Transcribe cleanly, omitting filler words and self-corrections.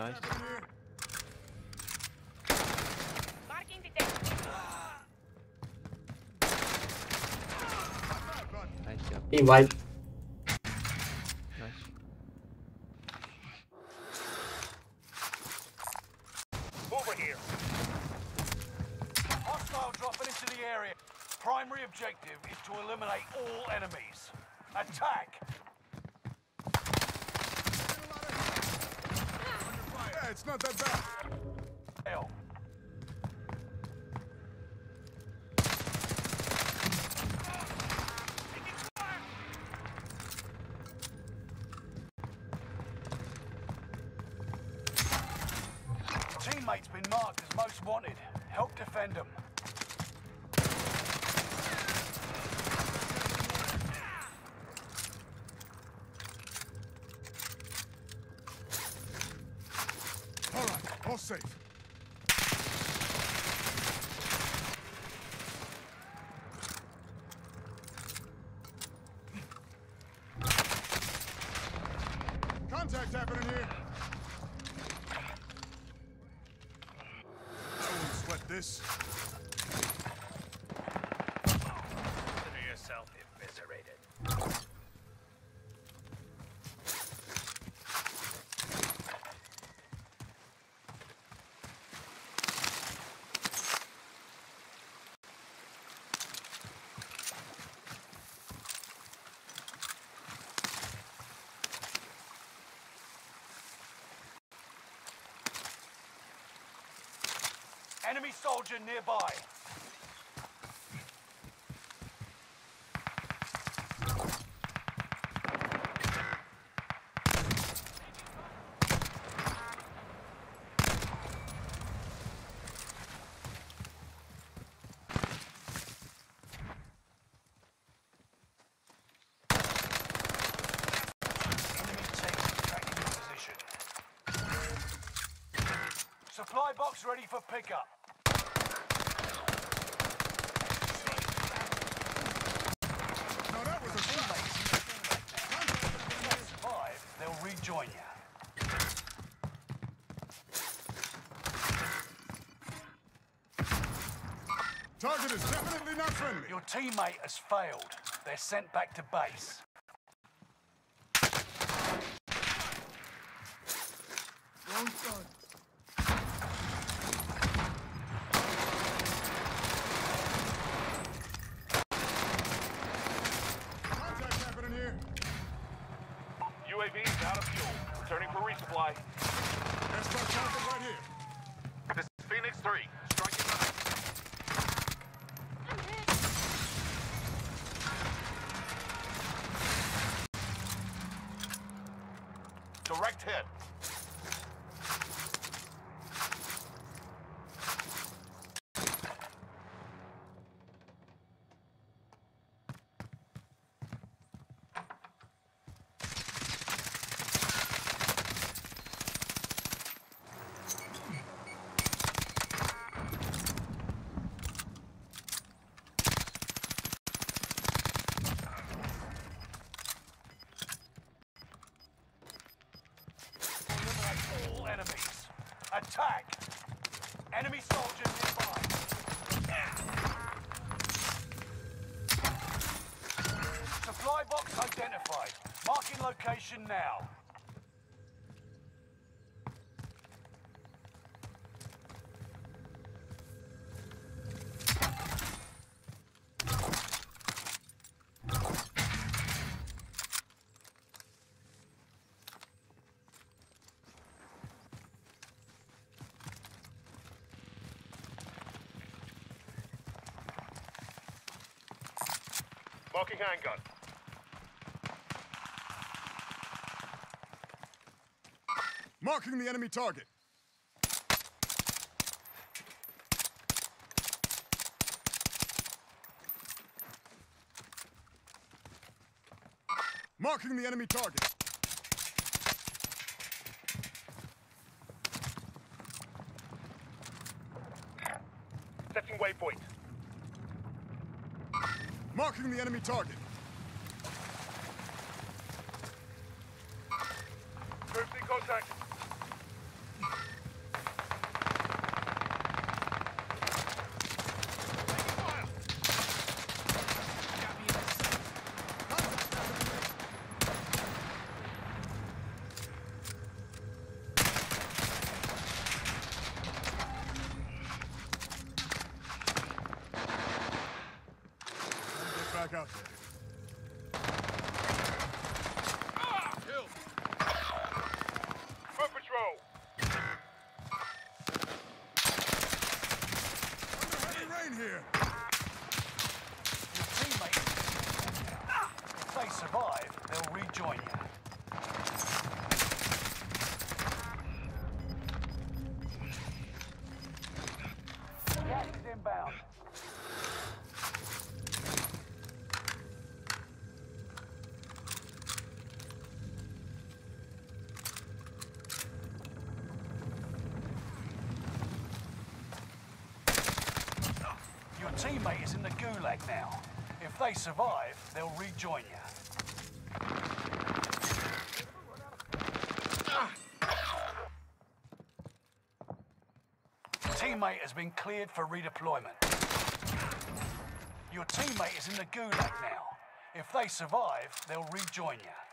Nice. Marking the deck. Nice job. Team wipe. Nice. Over here. Hostile dropping into the area. Primary objective is to eliminate all enemies. Attack! Yeah, it's not that bad. Hell. Teammate's been marked as most wanted. Help defend them. All right, all safe. Contact happening here. I won't sweat this. Consider yourself eviscerated. Enemy soldier nearby. Enemy tank tracking your position. Supply box ready for pickup. Now that was a shot. Survive, they'll rejoin you. Target is definitely not friendly. Your teammate has failed. They're sent back to base. Wrong side. Contact happening here. UAV is out of fuel. Returning for resupply. Escort target right here. This is Phoenix 3. Striking right. Direct hit. Eliminate all enemies. Attack! Enemy soldier nearby. Supply box identified. Marking location now. Marking handgun. Marking the enemy target. Marking the enemy target. Setting waypoint. Marking the enemy target. Troops in contact. back out there. Foot patrol. Under heavy rain here. Your teammates. If they survive, they'll rejoin you. Gas is inbound. Your teammate is in the gulag now. If they survive, they'll rejoin you. Teammate has been cleared for redeployment. Your teammate is in the gulag now. If they survive, they'll rejoin you.